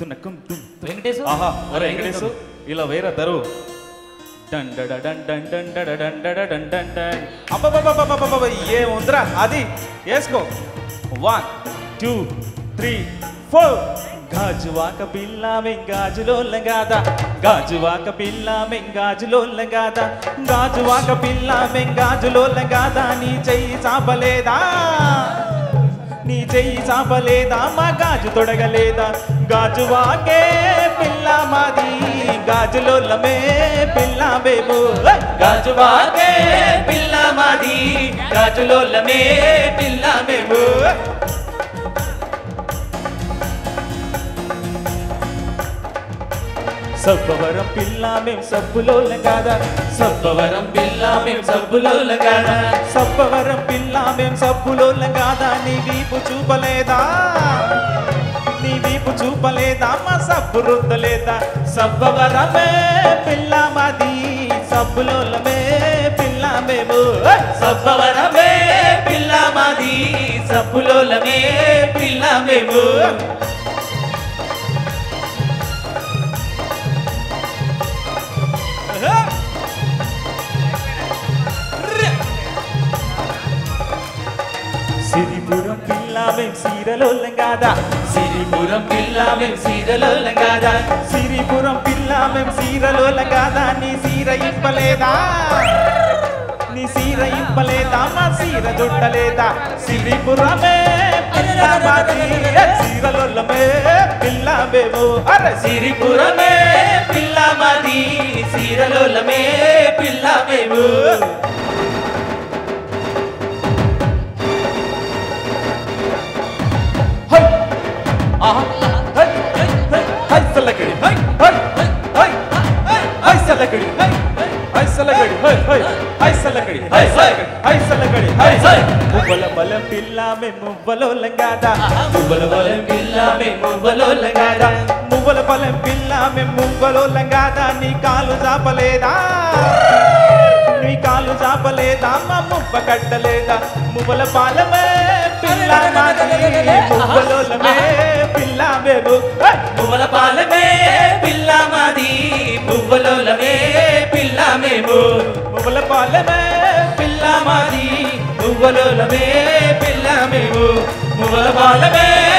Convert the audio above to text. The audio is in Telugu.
తునకం తుం వెంకటేశు ఆహా ఒరే వెంకటేశు ఇలా వేరే దరు డన్ డడ డన్ డన్ డన్ డడ డన్ డడ డన్ డన్ డన్ అబ్బబ్బబ్బబ్బబ్బబ్బ ఏముందిరా అది వేసుకో 1 2 3 4 గాజువాక పిల్ల మెంగాజులో లంగాదా గాజువాక పిల్ల మెంగాజులో లంగాదా గాజువాక పిల్ల మెంగాజులో లంగాదా నీ చెయ్యి చాపలేదా నీ చెయ్యి చాపలేదా మా గాజు తొడగలేదా గాజువాకే పిల్ల మాది గాజులోలమే పిల్ల బేబు గాజువాకే పిల్ల మాది గాజులోలమే పిల్ల బేబు సబ్బవరం పిల్ల మేం సబ్బులో లంగాదా సబ్బవరం పిల్ల మేం సబ్బులో లంగాదా సబ్బవరం పిల్ల మేం సబ్బులో లంగాదా నీ వీపు చూపలేదా నీ వీపు చూపలేదా మా సబ్బు రుద్దలేదా సబ్బవరమే పిల్ల మాది సబ్బులోలమే పిల్ల మేము సబ్బవరమే పిల్ల మాది సబ్బులోలమే పిల్ల మేము సిరిపురం పిల్ల మేం సీరలో లంగాదా సిరిపురం పిల్ల మేం సీరలో లంగాదా సిరిపురం పిల్ల మేం సీరలో లంగాదా నీ సీర ఇంపలేదా నీ సీర ఇంపలేదా మా సీర దుట్టలేదా సిరిపురమే పిల్ల మాది సీరలోలమే పిల్ల మేము అరే సిరిపురమే పిల్ల మాది సీరలోలమే పిల్ల మేము మువ్వల బలం పిల్ల మేము మువ్వలో లంగాదా మువ్వల బలం పిల్ల మేము మువ్వలో లంగాదా మువ్వల బలం పిల్ల మేము మువ్వలో లంగాదా నీ కాలు చాపలేదా నీ కాలు చాపలేదా మా మువ్వ కట్టలేదా మువ్వల పాలమే పిల్ల మాది మువ్వలోలమే పిల్ల మేము మువ్వల పాలమే పిల్ల మాది మువ్వలోలమే పిల్ల మేము మువ్వల పాలమే పిల్ల మాది మువ్వలోలమే పిల్ల మేము మువ్వల పాలమే